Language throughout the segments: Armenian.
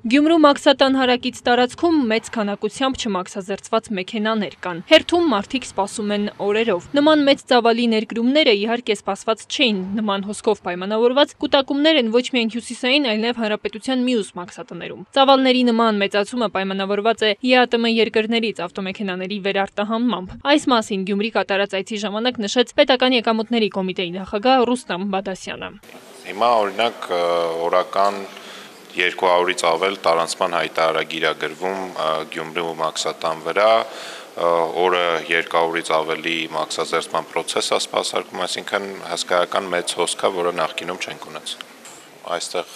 Գյումրու մաքսատան հարակից տարածքում մեծ քանակությամբ չմաքսազերծված մեքենաներ կան։ Հերթում մարդիկ սպասում են օրերով։ Նման մեծ ծավալի ներկրումները իհարկե սպասված չէին, նման հոսքով պայմանավորված կուտակումներ են ոչ միայն հյուսիսային, այլև հանրապետության մյուս մաքսատներում։ Ծավալների նման մեծացումը պայմանավորված է ԵԱՏՄ երկրներից ավտոմեքենաների վերարտահանմամբ։ Այս մասին Գյումրի կատարած այցի ժամանակ նշեց Պետական եկամուտների կոմիտեի նախագահ Ռուստամ Բադասյանը։ Հիմա օրինակ օրական 200-ից ավել տարանցման հայտարարագիր է գրվում Գյումրու մաքսատան վրա, օրը 200-ից ավելի մաքսազերծման պրոցես է սպասարկում, այսինքն հսկայական մեծ հոսք է, որը նախկինում չենք ունեցել։ Այստեղ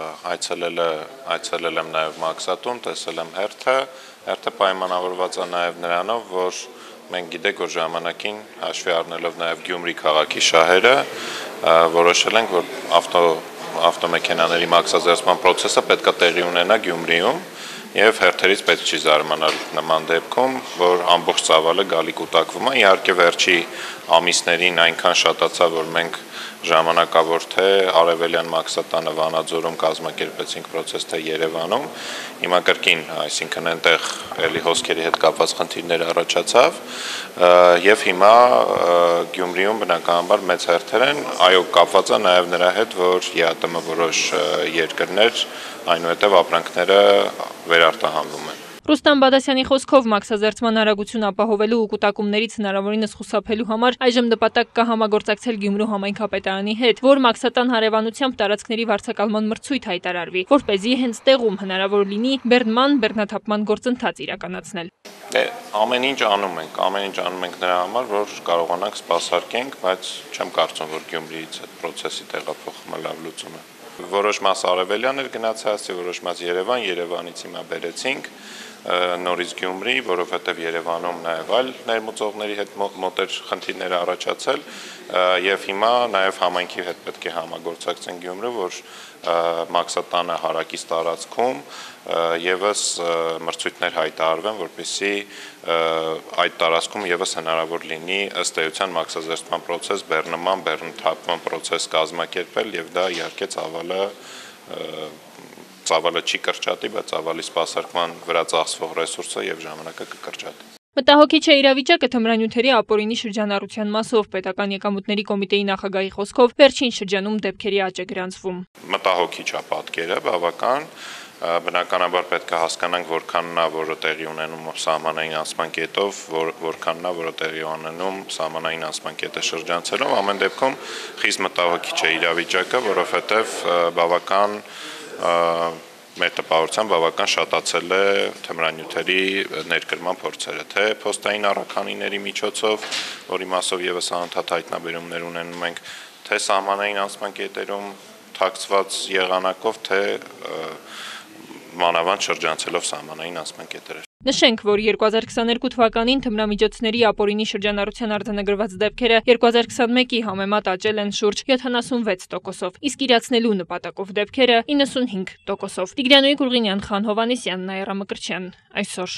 այցելել եմ նաև մաքսատուն, տեսել եմ հերթը պայմանավորված է նաև նրանով, որ մենք գիտենք, որ ժամանակին հաշվի առնելով նաև Գյումրի քաղաքի շահերը, որոշել ենք, որ ավտոմեքենաների մաքսազերծման պրոցեսը պետք է տեղի ունենա Գյումրիում եւ հերթերից պետք չի զարմանալ նման դեպքում, որ ամբողջ ծավալը գալի կուտակվում է։ Իհարկե վերջի ամիսներին այնքան շատացավ, որ մենք ժամանակավոր թե Արևելյան մաքսատանը Վանաձորում կազմակերպեցինք պրոցես, թե Երևանում։ Հիմա կրկին, այսինքն այնտեղ էլի հոսքերի հետ կապված խնդիրներ առաջացավ եւ հիմա Գյումրիում բնականաբար մեծ հերթեր են, այո, կապված է նաեւ նրա հետ, որ ԵԱՏՄ որոշ երկրներ այնուհետև ապրանքները վերարտահանվում են։ Ռուստամ Բադասյանի խոսքով մաքսազերծման արագություն ապահովելու ու կուտակումներից հնարավորինս խուսափելու համար այժմ նպատակ կա համագործակցել Գյումրու համայնքապետարանի հետ, որ մաքսատան հարևանությամբ տարածքների վարձակալման մրցույթ հայտարարվի, որպեսզի հենց տեղում հնարավոր լինի բեռնաթափման գործընթաց իրականացնել։ Ամեն ինչ անում ենք նրա համար, որ կարողանանք սպասարկենք, բայց չեմ կարծում, որ Գյումրիից այդ process-ի տեղափոխումը լավ լուծում է։ Որոշ մաս Արևելյան էր գնացել, որոշ մաս Երևանից հիմա բերեցինք նորից Գյումրի, որովհետև Երևանում նաև այլ ներմուծողների հետ մոտեր խնդիրներ առաջացել եւ հիմա նաև համայնքի հետ պետք է համագործակցենք Գյումրու, որ մաքսատանը հարակից տարածքում եւս մրցույթներ հայտարարվեն, որպեսզի այդ տարածքում եւս հնարավոր լինի ըստ էության մաքսազերծման process, բեռնաթափման process կազմակերպել եւ դա իհարկե ծավալը չի կրճատի, բայց ծավալի սպասարկման վրա ծախսվող ռեսուրսը եւ ժամանակը կկրճատի։ Մտահոգիչ է իրավիճակը թմրանյութերի ապօրինի շրջանառության մասով Պետական եկամուտների կոմիտեի նախագահի խոսքով վերջին շրջանում դեպքերի աճ է գրանցվում։ Մտահոգիչ է պատկերը, բավական, բնականաբար պետք է հասկանանք որքանն է, որը տեղի ունենում սահմանային անցման կետով, որքանն է, որը տեղի ունենում սահմանային անցման կետը շրջանցելով, ամեն դեպքում խիստ մտահոգիչ է իրավիճակը, որովհետև բավական մեր տպավորությամբ բավական շատացել է թմրանյութերի ներկրման փորձերը, թե փոստային առաքանիների միջոցով, որի մասով եւս անընդհատ հայտնաբերումներ ունենում ենք, թե սահմանային անցման կետերում թաքցված եղանակով, թե մանավանդ շրջանցելով սահմանային անցման կետերը։ Նշենք, որ 2022 թվականին թմրամիջոցների ապօրինի շրջանառության արձանագրված դեպքերը 2021-ի համեմատ աճել են շուրջ 76%-ով, իսկ իրացնելու նպատակով դեպքերը 95%-ով։ Տիգրանոյի Գուրգինյան, Խան Հովանեսյան, Նաիրա Մկրտչյան, այսօր։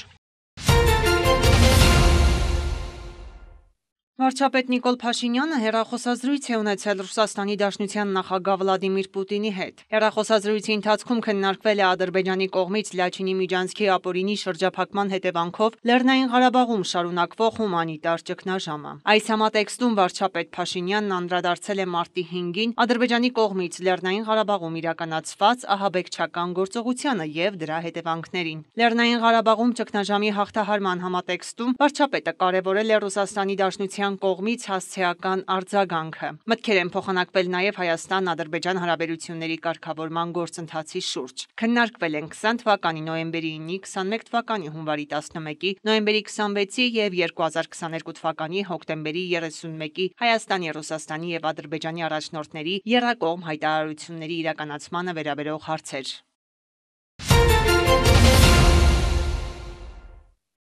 Վարչապետ Նիկոլ Փաշինյանը հեռախոսազրույց է ունեցել Ռուսաստանի Դաշնության նախագահ Վլադիմիր Պուտինի հետ։ Հեռախոսազրույցի ընթացքում քննարկվել է Ադրբեջանի կողմից Լաչինի միջանցքի ապօրինի շրջափակման հետևանքով Լեռնային Ղարաբաղում շարունակվող հումանիտար ճգնաժամը։ Այս համատեքստում վարչապետ Փաշինյանն անդրադարձել է մարտի 5-ին Ադրբեջանի կողմից Լեռնային Ղարաբաղում իրականացված ահաբեկչական գործողությանը եւ դրա հետևանքներին։ Լեռնային Ղարաբաղում ճգնաժամի հաղթահարման համատեքստում վարչապետը կարևորել է Ռուսաստանի Դաշնության կողմից հասցեական արձագանքը։ Մտքեր են փոխանակվել նաև Հայաստան-Ադրբեջան հարաբերությունների կարգավորման գործընթացի շուրջ։ Քննարկվել են 20 թվականի նոյեմբերի 9-ի, 21 թվականի հունվարի 11-ի, նոյեմբերի 26-ի եւ 2022 թվականի հոկտեմբերի 31-ի Հայաստանի, Ռուսաստանի եւ Ադրբեջանի առաջնորդների եռակողմ հայտարարությունների իրականացմանը վերաբերող հարցեր։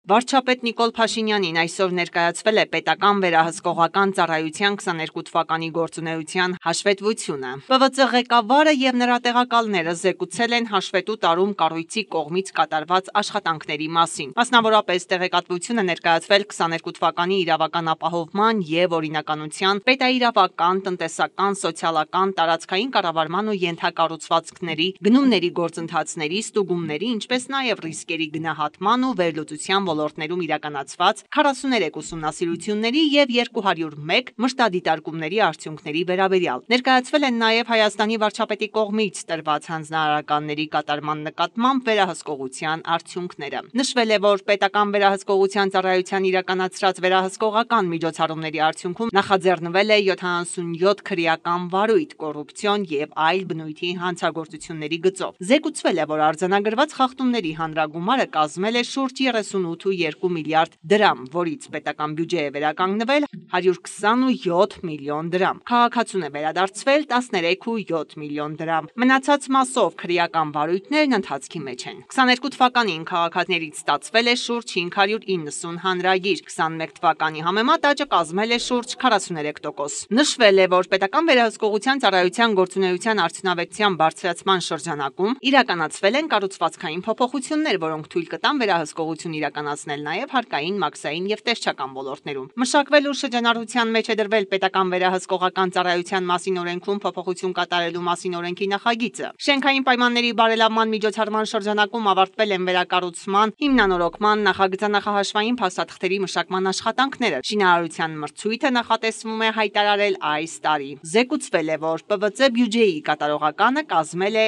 Վարչապետ Նիկոլ Փաշինյանին այսօր ներկայացվել է պետական վերահսկողական ծառայության 22 թվականի գործունեության հաշվետվությունը։ ՊՎԾ ղեկավարը եւ նրա տեղակալները զեկուցել են հաշվետու տարում կառույցի կողմից կատարված աշխատանքների մասին։ Մասնավորապես տեղեկատվությունը ներկայացվել 22 թվականի իրավական ապահովման եւ օրինականության, պետաիրավական, տնտեսական, սոցիալական, տարածքային կառավարման ու ենթակառուցվածքների, գնումների գործընթացների, ստուգումների, ինչպես նաեւ ռիսկերի գնահատման ու վերլուծության ոլորտներում իրականացված 43 ուսումնասիրությունների եւ 201 մշտադիտարկումների արդյունքների վերաբերյալ։ Ներկայացվել են նաեւ Հայաստանի վարչապետի կողմից տրված հանձնարարականների կատարման նկատմամբ վերահսկողության արդյունքները։ Նշվել է, որ պետական վերահսկողության ծառայության իրականացրած վերահսկողական միջոցառումների արդյունքում նախաձեռնվել է 77 քրեական վարույթ, կոռուպցիոն եւ այլ բնույթի հանցագործությունների գծով։ Զեկուցվել է, որ արձանագրված խախտումների հանրագումարը կազմել է շուրջ 38.2 միլիարդ դրամ, որից պետական բյուջե է վերականգնվել 127 միլիոն դրամ։ Քաղաքացուն է վերադարձվել 13.7 միլիոն դրամ։ Մնացած մասով քրեական վարույթներն ընթացքի մեջ են։ 22 թվականին քաղաքացիներից ստացվել է շուրջ 590 հանրագիր, 21 թվականի համեմատ աճը կազմել է շուրջ 43%։ Նշվել է, որ պետական վերահսկողության ծառայության գործունեության արդյունավետության բարձրացման շրջանակում իրականացվել են կառուցվածքային փոփոխություններ, որոնք թույլ կտան վերահսկողություն իրականացնել նաև հարկային, մաքսային եւ տեսչական ոլորտներում։ Մշակվել ու շրջանառության մեջ է դրվել պետական վերահսկողական ծառայության մասին օրենքում փոփոխություն կատարելու մասին օրենքի նախագիծը։ Շենքային պայմանների բարելավման միջոցառման շրջանակում ավարտվել են վերակառուցման, հիմնանորոգման, նախագծանախահաշվային փաստաթղթերի մշակման աշխատանքները։ Շինարարության մրցույթը նախատեսվում է հայտարարել այս տարի։ Զեկուցվել է, որ ՊՎԾ բյուջեի կատարողականը կազմել է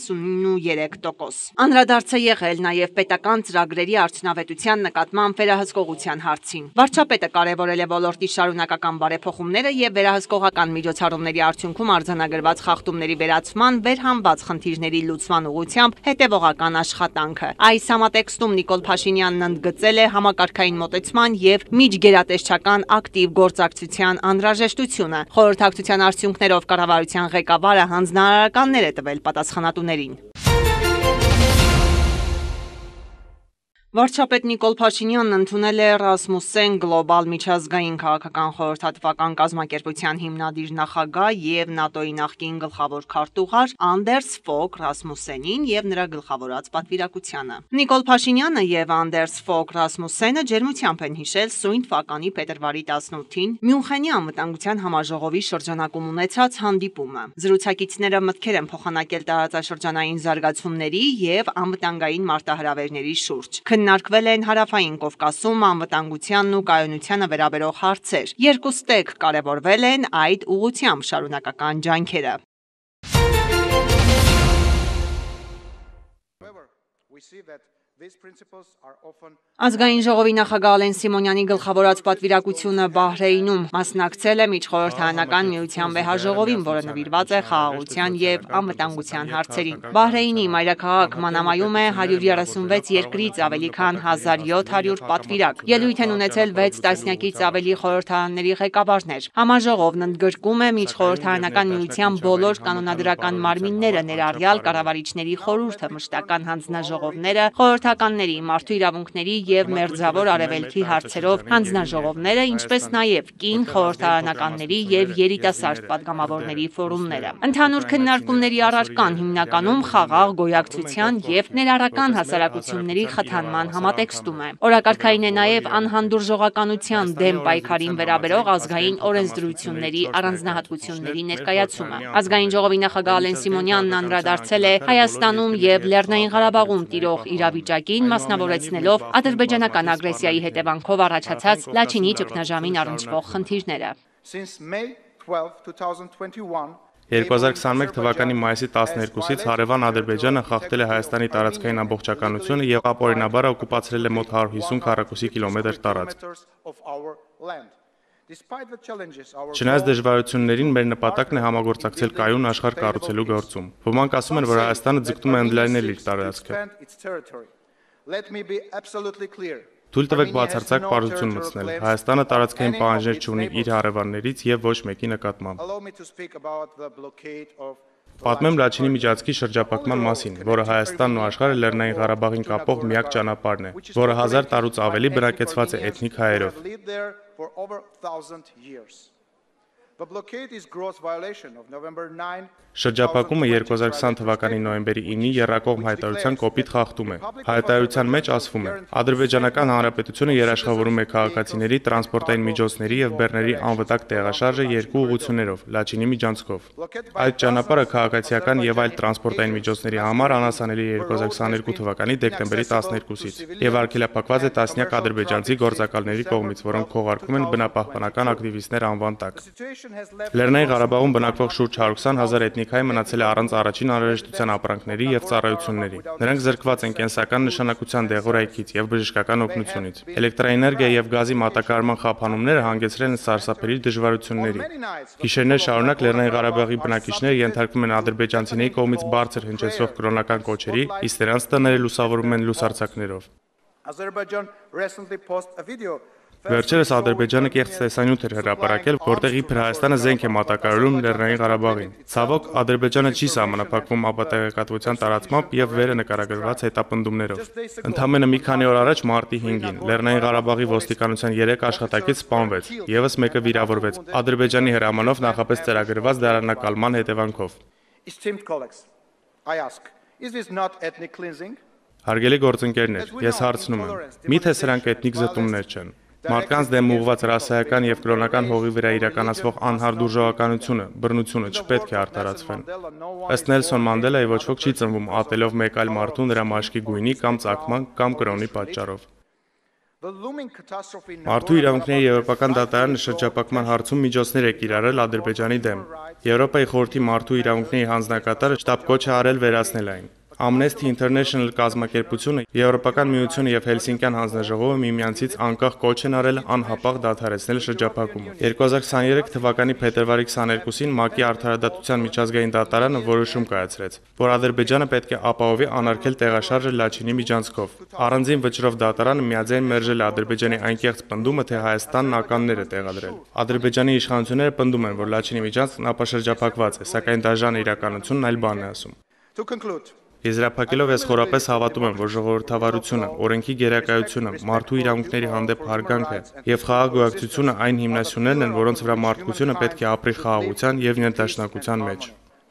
93%։ Անդրադարձ է եղել նաև պետական ծրագրերի արդյունավետության նկատմամբ վերահսկողության հարցին։ Վարչապետը կարևորել է ոլորտի շարունակական բարեփոխումները եւ վերահսկողական միջոցառումների արդյունքում արձանագրված խախտումների վերացման, վերհանված խնդիրների լուծման ուղղությամբ հետևողական աշխատանքը։ Այս համատեքստում Նիկոլ Փաշինյանն ընդգծել է համակարգային մոտեցման եւ միջգերատեսչական ակտիվ գործակցության անհրաժեշտությունը։ Խորհրդակցության արդյունքներով կառավարության ղեկավարը հանձնարարականներ է տվել պատասխանատուներին։ Վարչապետ Նիկոլ Փաշինյանն ընդունել է Ռասմուսեն գլոբալ միջազգային քաղաքական խորհրդատվական կազմակերպության հիմնադիր նախագահ եւ ՆԱՏՕ-ի նախկին գլխավոր քարտուղար Անդերս Ֆոգ Ռասմուսենին եւ նրա գլխավորած պատվիրակությանը։ Նիկոլ Փաշինյանը եւ Անդերս Ֆոգ Ռասմուսենը ջերմությամբ են հիշել սույն թվականի փետրվարի 18-ին Մյունխենի անվտանգության համաժողովի շրջանակում ունեցած հանդիպումը։ Զրուցակիցները մտքեր են փոխանակել տարածաշրջանային զարգացումների եւ անվտանգային մարտահրավերների շուրջ։ Քննարկվել են Հարավային Կովկասում անվտանգությանն ու կայունությանը վերաբերող հարցեր։ Երկու ստեկ կարևորվել են այդ ուղղությամբ շարունակական ջանքերը։ Ազգային ժողովի նախագահ Ալեն Սիմոնյանի գլխավորած պատվիրակությունը Բահրեյնում մասնակցել է միջխորհրդարանական միության վեհաժողովին, որը նվիրված է խաղաղության եւ անվտանգության հարցերին։ Բահրեյնի մայրաքաղաք Մանամայում է 136 երկրից ավելի քան 1700 պատվիրակ։ Ելույթ են ունեցել 6 տասնյակից ավելի խորհրդարանների ղեկավարներ։ Համաժողովն ընդգրկում է միջխորհրդարանական միության բոլոր կանոնադրական մարմինները, ներառյալ կառավարիչների խորհուրդը, մշտական հանձնաժողովները, խորհրդականների, մարդու իրավունքների եւ մերձավոր արևելքի հարցերով հանձնաժողովները, ինչպես նաեւ կին խորհրդարանականների եւ երիտասարդ պատգամավորների ֆորումները։ Ընդհանուր քննարկումների առարկան հիմնականում խաղաղ գոյակցության եւ ներառական հասարակությունների խթանման համատեքստում է։ Օրակարգային է նաեւ անհանդուրժողականության դեմ պայքարին վերաբերող ազգային օրենսդրությունների առանձնահատկությունների ներկայացումը։ Ազգային ժողովի նախագահ Ալեն Սիմոնյանն անդրադարձել է Հայաստանում եւ Լեռնային Ղարաբաղում տիրող իրավիճակին, մասնավորեցնելով ադրբեջանական ագրեսիայի հետևանքով առաջացած Լաչինի ճգնաժամին առնչվող խնդիրները։ 2021 թվականի մայիսի 12-ից հարևան Ադրբեջանը խախտել է Հայաստանի տարածքային ամբողջականությունը եւ ապօրինաբար օկուպացրել է մոտ 150 քառակուսի կիլոմետր տարածք։ Չնայած դժվարություններին, մեր նպատակն է համագործակցել կայուն աշխարհ կառուցելու գործում։ Ոմանք ասում են, որ Հայաստանը ձգտում է ընդլայնել իր տարածքը։ Թույլ տվեք բացարձակ պարզություն մտցնել։ Հայաստանը տարածքային պահանջներ չունի իր հարևաններից եւ ոչ մեկի նկատմամբ։ Պատմեմ Լաչինի միջանցքի շրջափակման մասին, որը Հայաստանն ու աշխարհը Լեռնային Ղարաբաղին կապող միակ ճանապարհն է, որը 1000 տարուց ավելի բնակեցված է էթնիկ հայերով։ Շրջափակումը 2020 թվականի նոյեմբերի 9-ի եռակողմ հայտարարության կոպիտ խախտում է։ Հայտարարության մեջ ասվում է. Ադրբեջանական Հանրապետությունը երաշխավորում է քաղաքացիների, տրանսպորտային միջոցների եւ բեռների անվտանգ տեղաշարժը երկու ուղղություններով՝ Լաչինի միջանցքով։ Այդ ճանապարհը քաղաքացիական եւ այլ տրանսպորտային միջոցների համար անհասանելի է 2022 թվականի դեկտեմբերի 12-ից եւ արգելափակված է տասնյակ ադրբեջանցի գործակալների կողմից, որոնք քողարկվում են բնապահպանական ակտիվիստներ անվան տակ։ Լեռնային Ղարաբաղում բնակվող շուրջ 120,000 էթնիկ հայ մնացել է առանց առաջին անհրաժեշտության ապրանքների եւ ծառայությունների։ Նրանք զրկված են կենսական նշանակության դեղորայքից եւ բժշկական օգնությունից։ Էլեկտրաէներգիա եւ գազի մատակարարման խափանումները հանգեցրել են սարսափելի դժվարությունների։ Գիշերներ շարունակ Լեռնային Ղարաբաղի բնակիչները ենթարկվում են ադրբեջանցիների կողմից բարձր հնչեցող կրոնական կոչերի, իսկ նրանց տները լուսավորվում են լուսարձակներով։ Վերջերս Ադրբեջանը կեղծ տեսանյութ էր հրապարակել, որտեղ իբր Հայաստանը զենք է մատակարարում Լեռնային Ղարաբաղին։ Ցավոք, Ադրբեջանը չի սահմանափակվում ապատեղեկատվության տարածմամբ եւ վերը նկարագրված հետապնդումներով։ Ընդամենը մի քանի օր առաջ մարտի 5-ին Լեռնային Ղարաբաղի ոստիկանության 3 աշխատակից սպանվեց, եւս մեկը վիրավորվեց Ադրբեջանի հրամանով նախապես ծրագրված դարանակալման հետևանքով։ Հարգելի գործընկերներ, ես հարցնում եմ. միթե սրանք էթնիկ զտումներ չեն։ Մարդկանց դեմ ուղղված ռասայական եւ կրոնական հողի վրա իրականացվող անհարդուրժողականությունը, բռնությունը չպետք է արդարացվեն։ Ըստ Նելսոն Մանդելայի ոչ ոք չի ծնվում ատելով մեկ այլ մարդու նրա մաշկի գույնի կամ ծագման կամ կրոնի պատճառով։ Մարդու իրավունքների եվրոպական դատարանը շրջափակման հարցում միջոցներ է կիրառել Ադրբեջանի դեմ։ Եվրոպայի խորհրդի մարդու իրավունքների հանձնակատարը շտապ կոչ է արել վերացնել այն։ Amnesty International կազմակերպությունը, Եվրոպական միությունը եւ Հելսինկյան հանձնաժողովը միմյանցից անկախ կոչ են արել անհապաղ դադարեցնել շրջափակումը։ 2023 թվականի փետրվարի 22-ին ՄԱԿ-ի արդարադատության միջազգային դատարանը որոշում կայացրեց, որ Ադրբեջանը պետք է ապահովի անարգել տեղաշարժը Լաչինի միջանցքով։ Առանձին վճռով դատարանը միաձայն մերժել է Ադրբեջանի այն կեղծ պնդումը, թե Հայաստանն ականներ է տեղադրել։ Ադրբեջանի իշխանությունները պնդում են, որ Լաչինի միջանցքն ապաշրջափակված է, սակայն դաժան իրականությունն այլ բան է ասում։ Եզրափակելով ես խորապես հավատում եմ, որ ժողովրդավարությունը, օրենքի գերակայությունը, մարդու իրավունքների հանդեպ հարգանքը եւ խաղաղ գոյակցությունը այն հիմնասյուներն են, որոնց վրա մարդկությունը պետք է ապրի խաղաղության եւ ներդաշնակության մեջ։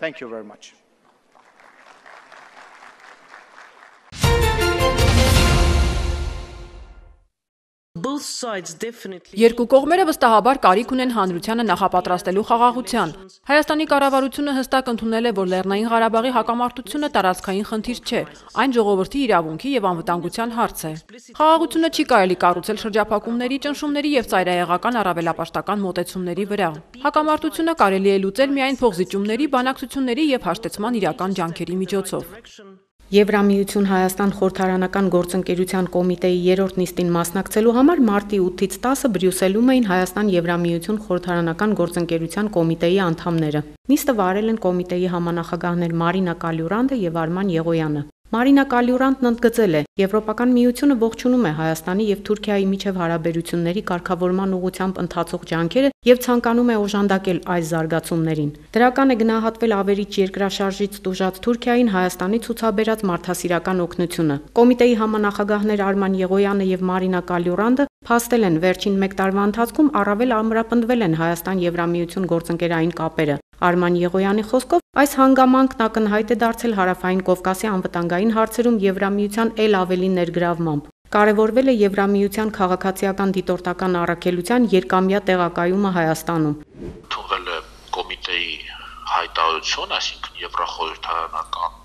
Երկու կողմերը վստահաբար կարիք ունեն հանրությանը նախապատրաստելու խաղաղության։ Հայաստանի կառավարությունը հստակ ընդունել է, որ Լեռնային Ղարաբաղի հակամարտությունը տարածքային խնդիր չէ, այն ժողովրդի իրավունքի եւ անվտանգության հարց է։ Խաղաղությունը չի կարելի կառուցել շրջափակումների, ճնշումների եւ ծայրահեղական առավելապաշտական մոտեցումների վրա։ Հակամարտությունը կարելի է լուծել միայն փոխզիջումների, բանակցությունների եւ հաշտեցման իրական ջանքերի միջոցով։ Եվրամիություն Հայաստան խորհրդարանական գործընկերության կոմիտեի 3-րդ նիստին մասնակցելու համար մարտի 8-ից 10-ը Բրյուսելում էին Հայաստան Եվրամիություն խորհրդարանական գործընկերության կոմիտեի անդամները։ Նիստը վարել են կոմիտեի համանախագահներ Մարինա Կալյուրանդը եւ Արման Եղոյանը։ Մարինա Կալյուրանդն ընդգծել է. Եվրոպական միությունը ողջունում է Հայաստանի եւ Թուրքիայի միջև հարաբերությունների կարգավորման ուղղությամբ ընթացող ջանքերը եւ ցանկանում է օժանդակել այս զարգացումներին։ Դրական է գնահատվել ավերիչ երկրաշարժից տուժած Թուրքիային Հայաստանի ցուցաբերած մարդասիրական օգնությունը։ Կոմիտեի համանախագահներ Արման Եղոյանը եւ Մարինա Կալյուրանդը փաստել են վերջին 1 տարվա ընթացքում առավել ամրապնդվել են Հայաստան-Եվրամիություն գործընկերային կապերը։ Արման Եղոյանի խոսքով այս հանգամանքն ակնհայտ է դարձել Հարավային Կովկասի անվտանգային հարցերում Եվրամիության ել ավելի ներգրավմամբ։ Կարևորվել է Եվրամիության քաղաքացիական դիտորդական առաքելության երկամյա տեղակայումը Հայաստանում։ Թողել է կոմիտեի հայտարարություն, այսինքն Եվրախորհրդարանական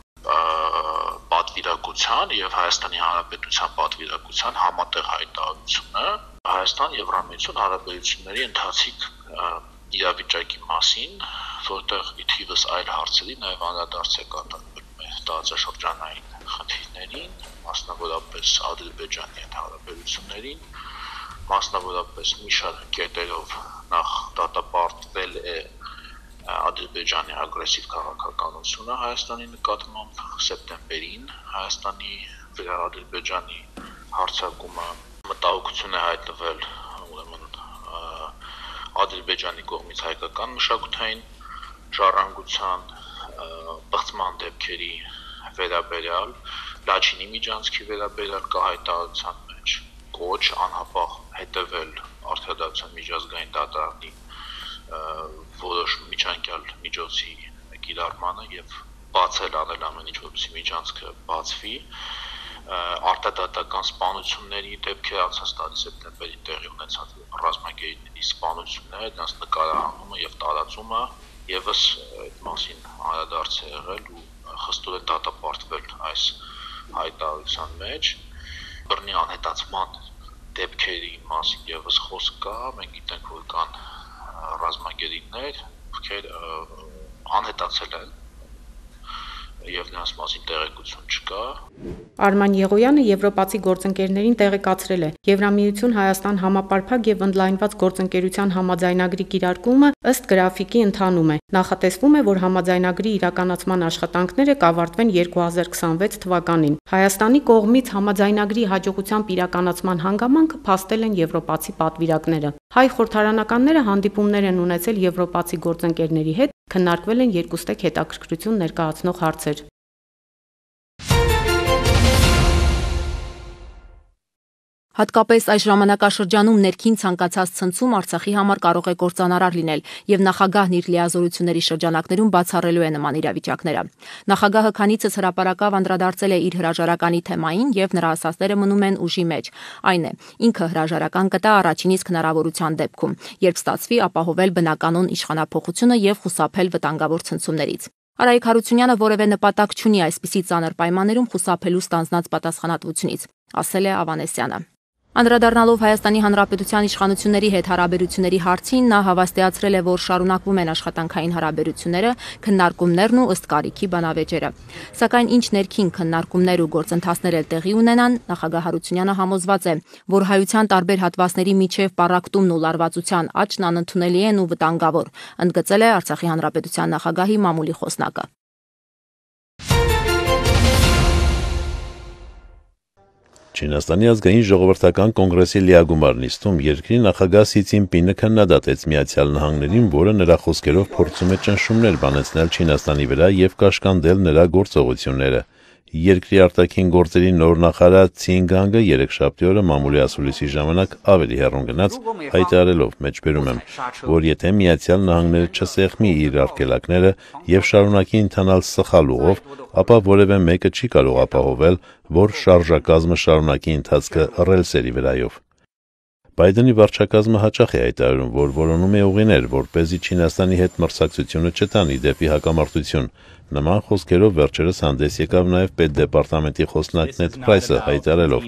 պատվիրակության եւ Հայաստանի Հանրապետության պատվիրակության համատեղ հայտարարությունը Հայաստան Եվրամիություն հարաբերությունների ընթացիկ իրավիճակի մասին, որտեղ ի թիվս այլ հարցերի նաև անդրադարձ է կատարվում տարածաշրջանային խնդիրներին, մասնավորապես Ադրբեջանի հետ հարաբերություններին, մասնավորապես մի շարք կետերով նախ դատապարտվել է Ադրբեջանի ագրեսիվ քաղաքականությունը Հայաստանի նկատմամբ սեպտեմբերին Հայաստանի վրա Ադրբեջանի հարձակումը մտահոգություն է հայտնվել ուրեմն Ադրբեջանի կողմից հայկական մշակութային ժառանգության բացման դեպքերի վերաբերյալ, Լաչինի միջանցքի վերաբերյալ կա հայտարարության մեջ կոչ անհապաղ հետևել արդարադատության միջազգային դատարանի որոշ միջանկյալ միջոցի կիրառմանը եւ բացել անել ամեն ինչ, որպեսզի միջանցքը բացվի, արտադատական սպանությունների դեպքեր անցած տարի սեպտեմբերին տեղի ունեցած ռազմագերիների սպանությունները, դրանց նկարահանումը եւ տարածումը եւս այդ մասին անդրադարձ է եղել ու խստորեն դատապարտվել այս հայտարարության մեջ, բռնի անհետացման դեպքերի մասին եւս խոսք կա, մենք գիտենք, որ կան ռազմագերիներ, ովքեր անհետացել են եւ նրանց մասին տեղեկություն չկա։ Արման Եղոյանը եվրոպացի գործընկերներին տեղեկացրել է. Եվրամիություն Հայաստան համապարփակ եւ ընդլայնված գործընկերության համաձայնագրի կիրարկումը ըստ գրաֆիկի ընթանում է։ Նախատեսվում է, որ համաձայնագրի իրականացման աշխատանքները կավարտվեն 2026 թվականին։ Հայաստանի կողմից համաձայնագրի հաջողությամբ իրականացման հանգամանքը փաստել են եվրոպացի պատվիրակները։ Հայ խորհրդարանականները հանդիպումներ են ունեցել եվրոպացի գործընկերների հետ, քննարկվել են երկուստեք հետաքրքրություն ներկայացնող հարցեր։ Հատկապես այս ժամանակաշրջանում ներքին ցանկացած ցնցում Արցախի համար կարող է կործանարար լինել, եւ նախագահն իր լիազորությունների շրջանակներում բացառելու է նման իրավիճակները։ Նախագահը քանիցս հրապարակավ անդրադարձել է իր հրաժարականի թեմային եւ նրա ասածները մնում են ուժի մեջ։ Այն է, ինքը հրաժարական կտա առաջին իսկ հնարավորության դեպքում, երբ ստացվի ապահովել բնականon իշխանափոխությունը եւ խուսափել վտանգավոր ցնցումներից։ Արայիկ Հարությունյանը որևէ նպատակ չունի այսպիսի ծանր պայմաններում խուսափելու ստանձնած պատասխանատվությունից, ասել է Ավանեսյանը։ Անդրադառնալով Հայաստանի Հանրապետության իշխանությունների հետ հարաբերությունների հարցին, նա հավաստիացրել է, որ շարունակվում են աշխատանքային հարաբերությունները, քննարկումներն ու ըստ կարիքի բանավեճերը։ Սակայն ինչ ներքին քննարկումներ ու գործընթացներ էլ տեղի ունենան, նախագահ Հարությունյանը համոզված է, որ հայության տարբեր հատվածների միջև պառակտումն ու լարվածության աճն անընդունելի են ու վտանգավոր, ընդգծել է Արցախի Հանրապետության նախագահի մամուլի խոսնակը։ Չինաստանի ազգային ժողովրդական կոնգրեսի լիագումար նիստում երկրի նախագահ Սի Ցինպինը քննադատեց Միացյալ Նահանգներին, որը նրա խոսքերով փորձում է ճնշումներ բանեցնել Չինաստանի վրա եւ կաշկանդել նրա գործողությունները։ Երկրի արտաքին գործերի նոր նախարար Ցինգանգը երեքշաբթի օրը մամուլի ասուլիսի ժամանակ ավելի հեռուն գնաց, հայտարարելով մեջբերում եմ, որ եթե Միացյալ Նահանգները չսեղմի իր արգելակները եւ շարունակի ընթանալ սխալ ուղով, ապա որևէ մեկը չի կարող ապահովել, որ շարժակազմը շարունակի ընթացքը ռելսերի վրայով։ Բայդենի վարչակազմը հաճախ է հայտարարում, որ որոնում է ուղիներ, որպեսզի Չինաստանի հետ մրցակցությունը չտանի դեպի հակամարտություն։ Նման խոսքերով վերջերս հանդես եկավ նաև պետդեպարտամենտի խոսնակ Նեդ Պրայսը, հայտարարելով.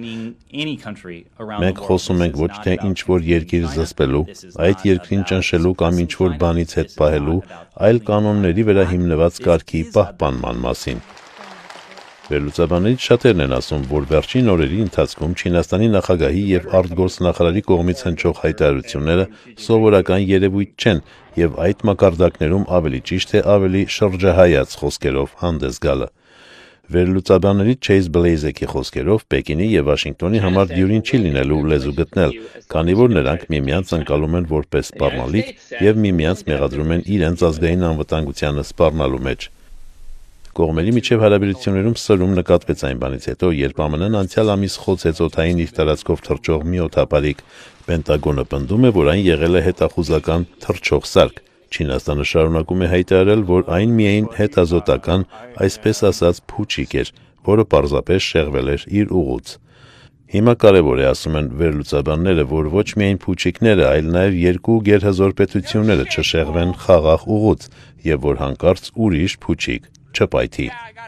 Մենք խոսում ենք ոչ թե ինչ-որ երկիր զսպելու, այդ երկրին ճնշելու կամ ինչ-որ բանից հետ պահելու, այլ կանոնների վրա հիմնված կարգի պահպանման մասին։ Վերլուծաբաններից շատերն են ասում, որ վերջին օրերի ընթացքում Չինաստանի նախագահի եւ արտգործնախարարի կողմից հնչող հայտարարությունները սովորական երևույթ չեն եւ այդ մակարդակներում ավելի ճիշտ է ավելի շրջահայաց խոսքերով հանդես գալը։ Վերլուծաբանների Chase Blazek-ի խոսքերով Պեկինի եւ Վաշինգտոնի համար դյուրին չի լինելու լեզու գտնել, քանի որ նրանք միմյանց ընկալում են որպես սպառնալիք եւ միմյանց մեղադրում են իրենց ազգային անվտանգությանը սպառնալու մեջ։ Կողմերի միջև հարաբերություններում սրում նկատվեց այն բանից հետո, երբ ԱՄՆ-ն անցյալ ամիս խոցեց օդային իր տարածքով թռչող մի օդապարիկ։ Պենտագոնը պնդում է, որ այն եղել է հետախուզական թռչող սարք։ Չինաստանը շարունակում է հայտարարել, որ այն միայն հետազոտական, այսպես ասած, փուչիկ էր, որը պարզապես շեղվել էր իր ուղուց։ Հիմա կարևոր է, ասում են վերլուծաբանները, որ ոչ միայն փուչիկները, այլ նաև երկու գերհզոր պետությունները չշեղվեն խաղաղ ուղուց, եւ որ հանկարծ ուրիշ փուչիկ չպայթի։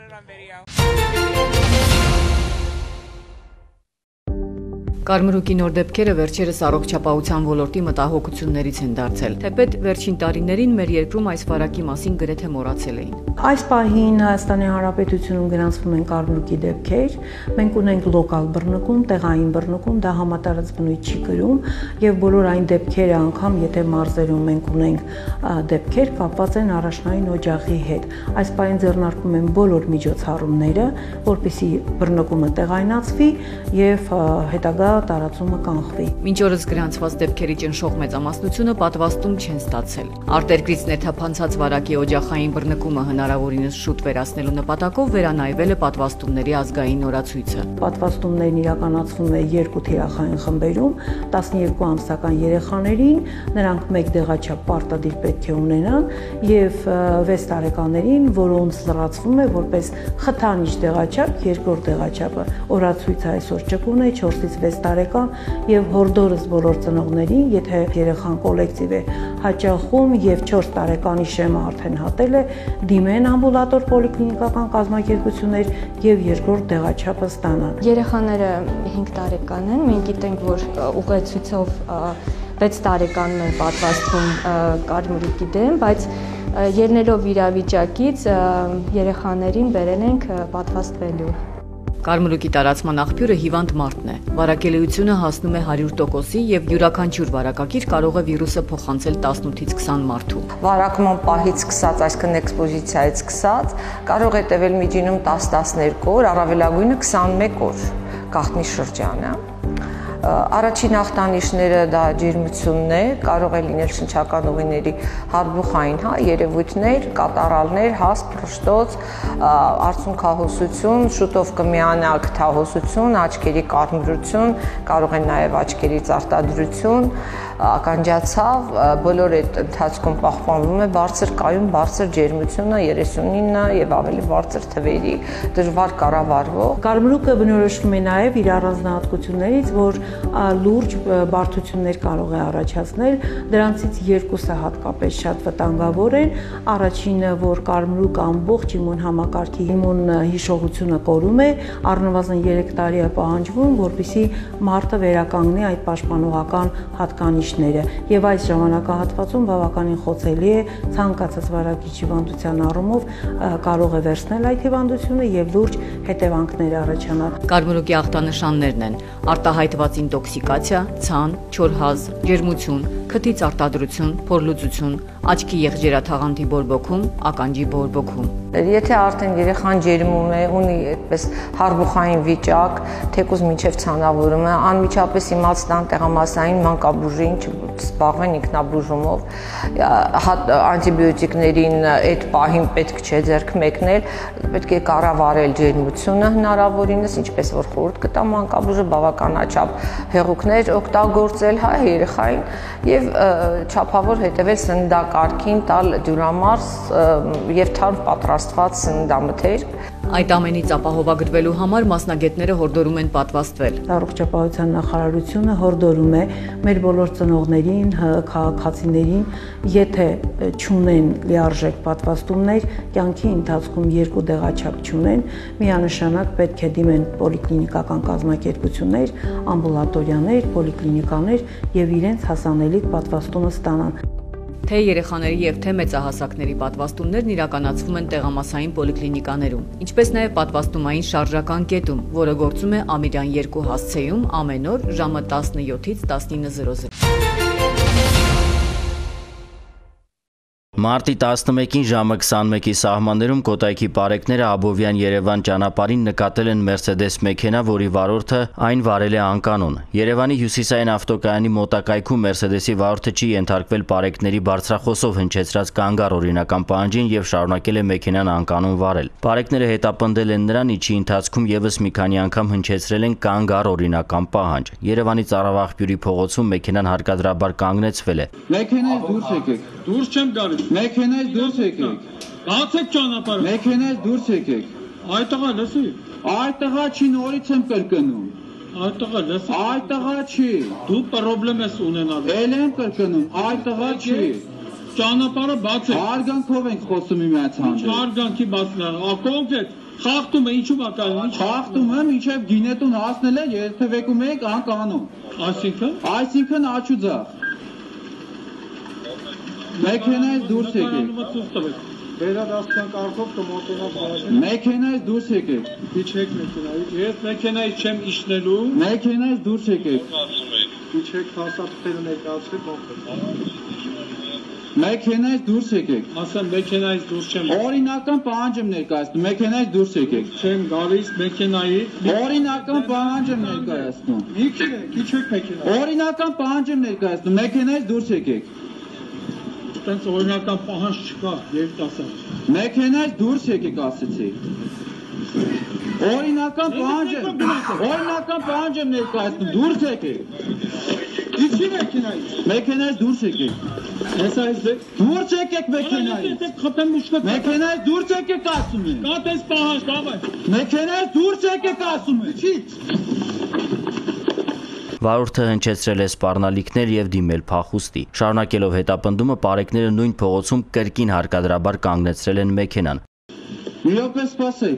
Կարմրուկի նոր դեպքերը վերջերս առողջապահության ոլորտի մտահոգություններից են դարձել, թեպետ վերջին տարիներին մեր երկրում այս վարակի մասին գրեթե մոռացել էին։ Այս պահին Հայաստանի Հանրապետությունում գրանցվում են կարմրուկի դեպքեր, մենք ունենք լոկալ բռնկում, տեղային բռնկում, դա համատարած բնույթ չի կրում, եւ բոլոր այն դեպքերը, անգամ եթե մարզերում մենք ունենք դեպքեր, կապված են առաջնային օջախի հետ։ Այս պահին ձեռնարկվում են բոլոր միջոցառումները, որպեսզի բռնկումը տեղայնացվի եւ հետագա տարածումը կանխվի։ Մինչ օրս գրանցված դեպքերի ճնշող մեծամասնությունը պատվաստում չեն ստացել։ Արտերկրից ներթափանցած վարակի օջախային բռնկումը հնարավորինս շուտ վերացնելու նպատակով վերանայվել է պատվաստումների ազգային օրացույցը։ Պատվաստումներն իրականացվում է 2 թիրախային խմբերում 12 ամսական երեխաներին, նրանք 1 դեղաչափ պարտադիր պետք է ունենան, եւ 6 տարեկաներին, որոնց լրացվում է որպես խթանիչ դեղաչափ, երկրորդ դեղաչափը։ Օրացույցը այսօր ճկուն է 4-ից 6 տարեկան եւ հորդորս բոլոր ծնողներին, եթե երեխան կոլեկտիվ է հաճախում եւ 4 տարեկանի շեմը արդեն հատել է, դիմեն ամբուլատոր պոլիկլինիկական կազմակերպություններ եւ երկրորդ դեղաչափը ստանան։ Երեխաները 5 տարեկան են, մենք գիտենք, որ ուղեցույցով 6 տարեկանում են պատվաստվում կարմրուկի դեմ, բայց ելնելով իրավիճակից երեխաներին բերել ենք պատվաստվելու։ Կարմրուկի տարածման աղբյուրը հիվանդ մարդն է։ Վարակելիությունը հասնում է 100%-ի եւ յուրաքանչյուր վարակակիր կարող է վիրուսը փոխանցել 18-ից 20 մարդու։ Վարակման պահից սկսած, այսինքն էքսպոզիցիայից սկսած, կարող է տևել միջինում 10-12 օր, առավելագույնը 21 օր, գաղտնի շրջանը։ Առաջին ախտանիշները դա ջերմությունն է, կարող է լինել շնչական ուղիների հարբուխային երևույթներ, կատարալներ, հաստ, փրշտոց, արցունքահոսություն, շուտով կմիանա քթահոսություն, աչքերի կարմրություն, կարող է նաև աչքերից արտադրություն, ականջացավ, բոլոր այդ ընթացքում պահպանվում է բարձր կայուն, բարձր ջերմությունը 39 եւ ավելի բարձր թվերի, դժվար կառավարվող։ Կարմրուկը բնորոշվում է նաև իր առանձնահատկություններից, որ լուրջ բարդություններ կարող է առաջացնել, դրանցից երկուսը հատկապես շատ վտանգավոր են։ Առաջինը, որ կարմրուկը ամբողջ իմուն համակարգի իմուն հիշողությունը կորում է, առնվազն 3 տարի է պահանջվում, որպեսզի մարդը վերականգնի այդ պաշտպանողական հատկանիշները, եւ այս ժամանակահատվածում բավականին խոցելի է ցանկացած վարակիչ հիվանդության առումով կարող է վերցնել այդ հիվանդությունը եւ լուրջ հետևանքներ առաջանալ։ Կարմրուկի ախտանշաններն են արտահայտված ինտոքսիկացիա, ցան, չորհազ, ջերմություն, քթից արտադրություն, փորլուծություն, աչքի եղջերաթաղանթի բորբոքում, ականջի բորբոքում։ Եթե արդեն երեխան ջերմում է, ունի այդպես հարբուխային վիճակ, թեկուզ մինչև ցանավորումը, անմիջապես իմաստան տեղամասային մանկաբուժին չզբաղվեն ինքնաբուժումով, անտիբիոտիկներին այդ պահին պետք չէ ձեռք մեկնել, պետք է կառավարել ջերմությունը հնարավորինս, ինչպես որ խորհուրդ կտա մանկաբուժը, բավականաչափ հեղուկներ օգտագործել երեխային եւ չափավոր հետեւել սննդակարգին, տալ դյուրամարս եւ թարմ պատրաստված սննդամթերք։ Այդ ամենից ապահովագրվելու համար մասնագետները հորդորում են պատվաստվել։ Առողջապահության նախարարությունը հորդորում է մեր բոլոր ծնողներին, քաղաքացիներին, եթե չունեն լիարժեք պատվաստումներ, կյանքի ընթացքում 2 դեղաչափ չունեն, միանշանակ պետք է դիմեն պոլիկլինիկական կազմակերպություններ, ամբուլատորիաներ, պոլիկլինիկաներ եւ իրենց հասանելիք պատվաստումը ստանան։ Թե երեխաների եւ թե մեծահասակների պատվաստումներն իրականացվում են տեղամասային պոլիկլինիկաներում, ինչպես նաեւ պատվաստումային շարժական կետում, որը գործում է Ամիրյան 2 հասցեում ամեն օր ժամը 17-ից 19:00։ Մարտի 11-ին ժամը 21-ի սահմաններում Կոտայքի պարեկները Աբովյան Երևան ճանապարհին նկատել են Mercedes մեքենա, որի վարորդը այն վարել է անկանոն։ Երևանի հյուսիսային ավտոկայանի մոտակայքում Mercedes-ի վարորդը չի ենթարկվել պարեկների բարձրախոսով հնչեցրած կանգառ օրինական պահանջին եւ շարունակել է մեքենան անկանոն վարել։ Պարեկները հետապնդել են նրան, ինչի ընթացքում եւս մի քանի անգամ հնչեցրել են կանգառ օրինական պահանջ։ Երևանի Ծառավաղբյուրի փողոցում մեքենան հարկադրաբար կանգնեցվել է։ Մեքենայից դուրս եկեք։ Դուրս չեմ գալիս։ Մեքենայից դուրս եկեք։ Բացեք ճանապարհը։ Մեքենայից դուրս եկեք։ Այդ տղա լսի։ Այդ տղա չի, նորից եմ կրկնում։ Այդ տղա լսի։ Այդ տղա չի։ Դու խնդրեմ ես ունենալ։ Էլ եմ կրկնում։ Այդ տղա չի։ Ճանապարհը բացեք։ Հարգանքով ենք խոսում իմաց հանդեպ։ Հարգանքի բացնան։ Կոնկրետ խախտում է ինչու բակալին։ Խախտում եմ, ինչև գինետուն հասնել է, երթևեկում եք անկանոն։ Այսինքն աչուձախ։ Մեքենայից դուրս եկեք։ Վերադարձան կարգով կմոտենաք։ Մեքենայից դուրս եկեք։ Իջեք մեքենայից։ Ես մեքենայից չեմ իջնելու։ Մեքենայից դուրս եկեք։ Իջեք, փաստաթղթերը ներկայացրեք կոնկրետ։ Մեքենայից դուրս եկեք։ Ասեմ մեքենայից դուրս չեմ։ Օրինական պահանջ եմ ներկայացնում, մեքենայից դուրս եկեք։ Չեմ գալիս մեքենայից։ Օրինական պահանջ եմ ներկայացնում։ Քիչ մեքենա։ Օրինական պահանջ եմ ներկայացնում, մեքենայից դուրս եկեք։ Այդպես օրինական պահանջ չկա, երիտասարդ։ Մեքենայից դուրս եկեք ասեցի։ Օրինական պահանջ եմ ներկայացնում, դուրս եկեք։ Ինչի մեքենայից։ Մեքենայից դուրս եկեք։ Հեսա այս դուրս եկեք մեքենայից։ Մեքենայից դուրս եկեք ասում եմ։ Կա տես պահանջ, բավայ։ Մեքենայից դուրս եկեք ասում եմ։ Չի։ Վարորդը հնչեցրել է սպառնալիքներ եւ դիմել փախուստի։ Շարունակելով հետապնդումը պարեկները նույն փողոցում կրկին հարկադրաբար կանգնեցրել են մեքենան։ Մի րոպե սպասեք։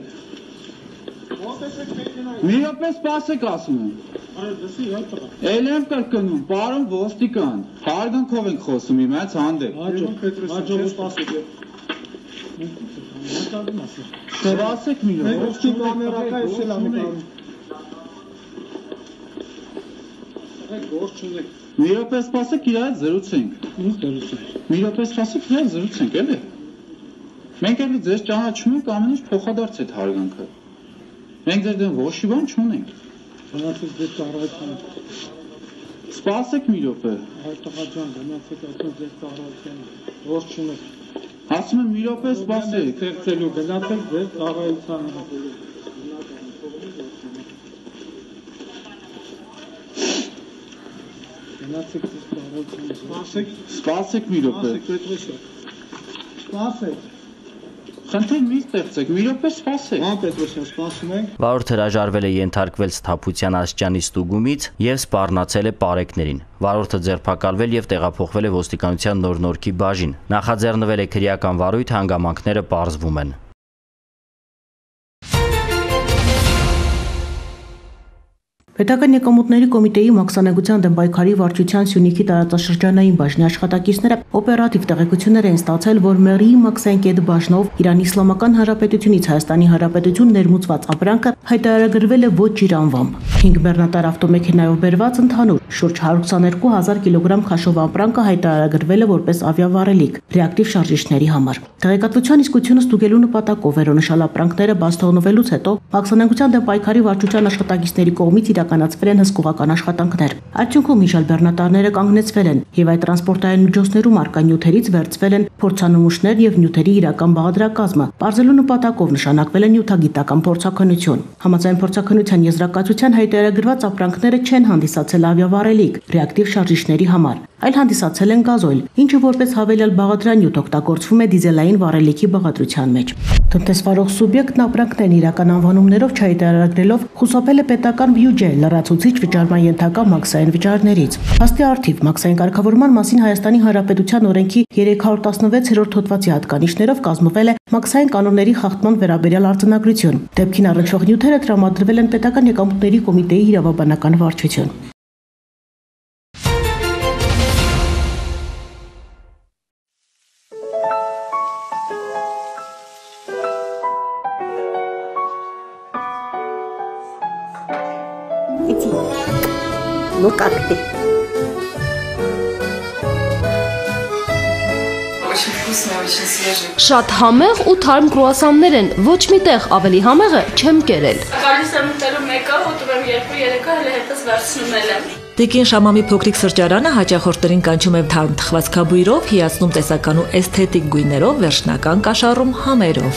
Մի րոպե սպասեք ասում եմ։ Էլ եմ կրկնում, պարոն ոստիկան, հարգանքով ենք խոսում իմ հենց հանդեպ։ Հաջողություն սպասեք։ Սպասեք մի րոպե։ Ոստի կամերակա էսել ա նկարում։ Մի րոպե սպասեք իր հետ զրուցենք։ Մի րոպե սպասեք իր հետ զրուցենք, էլի։ Մենք էլի ձեզ ճանաչում ենք ամեն ինչ փոխադարձ այդ հարգանքը։ Մենք ձեր դեմ ոչ մի բան չունենք։ Գնացեք ձեր ծառայության։ Սպասեք մի րոպե։ Այդ տղաջան գնացեք այդպես ձեր ծառայության։ Ոչ չունեք։ Ասում եմ մի րոպե սպասեք։ Ստեղծելու գնացեք ձեր ծառայության։ Գնացեք ձեր ծառայության։ Սպասեք մի րոպե։ Սպասեք։ Խնդրեմ մի ստեղծեք, մի րոպե սպասեք։ Ան Պետրոսյան, սպասում ենք։ Վարորդը հրաժարվել է ենթարկվել սթափության աստիճանի ստուգումից եւ սպառնացել է պարեկներին։ Վարորդը ձերբակալվել եւ տեղափոխվել է ոստիկանության նոր նորքի բաժին։ Նախաձեռնվել է քրեական վարույթ, հանգամանքները պարզվում են։ Պետական եկամուտների կոմիտեի մաքսանագության դեմ պայքարի վարչության Սյունիքի տարածաշրջանային բաժնի աշխատակիցները օպերատիվ տեղեկություններ են ստացել, որ Մերիի մաքսային բաժնով Իրանի Իսլամական Հանրապետությունից Հայաստանի Հանրապետություն ներմուծված ապրանքը հայտարարագրվել է ոչ իր անվամբ։ 5 բեռնատար ավտոմեքենայով բերված ընդհանուր շուրջ 122,000 կիլոգրամ քաշով ապրանքը հայտարարագրվել է որպես ավիավառելիք ռեակտիվ շարժիչների համար։ Տեղեկատվության իսկությունը ստուգելու նպատակով վերոնշյալ ապրանքները բաց թողնվելուց հետո մաքսանագության դեմ պայքարի վարչության աշխատակիցների կողմից իրականացվել են հսկողական աշխատանքներ։ Արդյունքում հիշալ բեռնատարները կանգնեցվել են եւ այդ տրանսպորտային միջոցներում արկա նյութերից վերցվել են փորձանմուշներ եւ նյութերի իրական բաղադրակազմը։ Բարձելու նպատակով նշանակվել է նյութագիտական փորձաքննություն։ Համաձայն փորձաքննության եզրակացության հայտարարագրված ապրանքները չեն հանդիսացել ավիավառելիք ռեակտիվ շարժիչների համար, այլ հանդիսացել են գազոյլ, ինչը որպես հավելյալ բաղադրանյութ օգտագործվում է դիզելային վառելիքի բաղադրության մեջ։ Տնտեսվարող սուբյեկտն ապրանքներն իրական անվանումներով չհայտարարագրելով խուսափել է պետական բյուջե լրացուցիչ վճարման ենթակա մաքսային վճարներից։ Հաստի առթիվ մաքսային կարգավորման մասին Հայաստանի Հանրապետության օրենքի 316-րդ հոդվածի հատկանիշներով կազմվել է մաքսային կանոնների խախտման վերաբերյալ արձանագրություն։ Դեպքին առնչվող նյութերը տրամադրվել են պետական եկամուտների կոմիտեի իրավաբանական վարչություն։ Ну как ты? Очень вкусные, очень свежие. Շատ համեղ ու թարմ կրուասաններ են, ոչ մի տեղ ավելի համեղը չեմ կերել։ Գալիս եմ ուտելու մեկը, ուտում եմ 2-3-ը, հələ հետս վերցնում եմ։ Տիկին Շամամի փոքրիկ սրճարանը հաճախորդներին կանչում է թարմ թխվածքաբույրով, հիացնում տեսական ու էսթետիկ գույներով, վերջնական կաշառում համերով։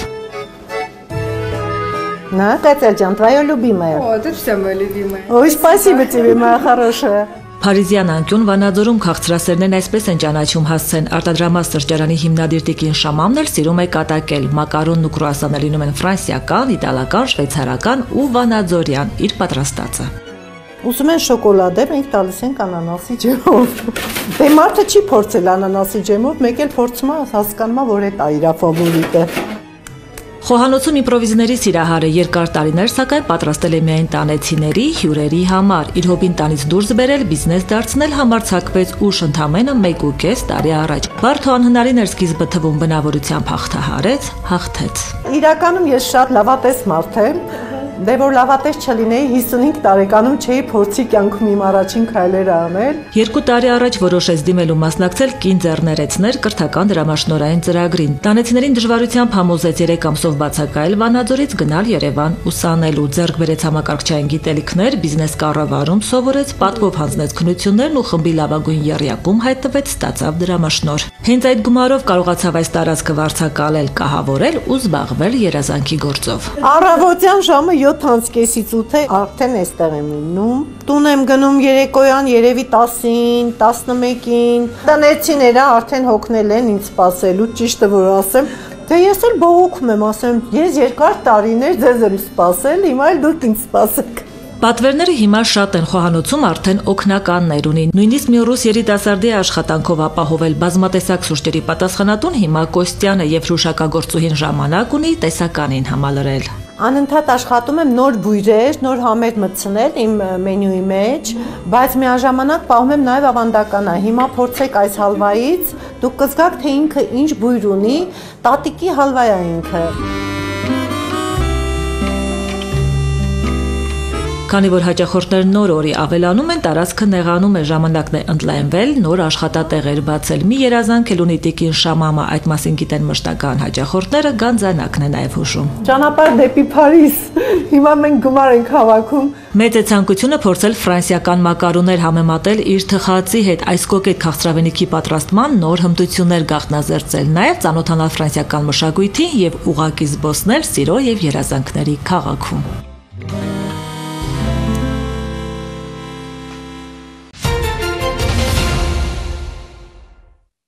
На, Катя-джан, твое любимое. О, это все мои любимые. Ой, спасибо тебе, моя хорошая. Փարիզյան անկյուն Վանաձորում քաղցրասերներն այսպես են ճանաչում հասցեն արտադրամաս սրճարանի հիմնադիր Տիկին Շամամն էլ սիրում է կատակել։ Մակարոնն ու կրուասանը լինում են ֆրանսիական, իտալական, շվեյցարական ու վանաձորյան իր պատրաստածը։ Ուզում են շոկոլադե, մենք տալիս ենք անանասի ջեմով։ Դե մարդը չի փորձել անանասի ջեմով, մեկ էլ փորձում է հասկանում, որ դա իր ֆավորիտը։ Խոհանոցում իմպրովիզների սիրահարը երկար տարիներ սակայն պատրաստել է միայն տանեցիների, հյուրերի համար։ Իր հոբին տանից դուրս բերել, բիզնես դարձնել համարձակվեց ուշ ընդամենը 1.5 տարի առաջ։ Բարդ ու անհնարին էր սկիզբը թվում, բնավորությամբ հաղթահարեց, հաղթեց։ Իրականում ես շատ լավատես մարդ եմ, Դե որ լավատես չլինեի 55 տարեկանում չէի փորձի կյանքում իմ առաջին քայլերը անել։ 2 տարի առաջ որոշեց դիմելու մասնակցել կին ձեռներեցներ կրթական դրամաշնորհային ծրագրին։ Տանեցիներին դժվարությամբ համոզեց 3 ամսով բացակայել Վանաձորից գնալ Երևան ուսանելու, ձեռք բերեց համակարգչային գիտելիքներ, բիզնես կառավարում սովորեց, պատվով հանձնեց քննություններն ու խմբի լավագույն եռյակում հայտնվեց, ստացավ դրամաշնորհ։ Հենց այդ գումարով կարողացավ այս տարածքը վարձակալել, կահավորել ու զբաղվել երազանքի գործով։ Առավոտյան ժամը 7:30-ից 8-ը արդեն այստեղ եմ լինում։ Տուն եմ գնում երեկոյան երևի 10-ին, 11-ին։ Տնեցիները արդեն հոգնել են ինձ սպասելու, ճիշտը որ ասեմ, թե ես էլ բողոքում եմ, ասեմ, ես երկար տարիներ ձեզ եմ սպասել, հիմա էլ դուք ինձ սպասեք։ Պատվերները հիմա շատ են, խոհանոցում արդեն օգնականներ ունի։ Նույնիսկ մի ռուս երիտասարդի աշխատանքով ապահովել բազմատեսակ սուրճերի պատասխանատուն հիմա Կոստյանը եւ հրուշակագործուհին ժամանակ ունի տեսականին համալրել։ Անընդհատ աշխատում եմ նոր բույրեր, նոր համեր մտցնել իմ մենյուի մեջ, բայց միաժամանակ պահում եմ նաև ավանդականը։ Հիմա փորձեք այս հալվայից, դուք կզգաք, թե ինքը ինչ բույր ունի, տատիկի հալվա է ինքը։ Քանի որ հաճախորդներն նոր օրի ավելանում են, տարածքը նեղանում է, ժամանակն է ընդլայնվել, նոր աշխատատեղեր բացել։ Մի երազանք էլ ունի տիկին Շամամը, այդ մասին գիտեն մշտական հաճախորդները, Գանձանակն է նաև հուշում։ Ճանապարհ դեպի Փարիզ։ Հիմա մենք գումար ենք հավաքում։ Մեծ է ցանկությունը փորձել ֆրանսիական մակարոներ համեմատել իր թխածի հետ, այս կոկետ քաղցրավենիքի պատրաստման նոր հմտություններ գաղտնազերծել, նաև ծանոթանալ ֆրանսիական մշակույթին եւ ուղղակի զբոսնել սիրո եւ երազանքների քաղաքում։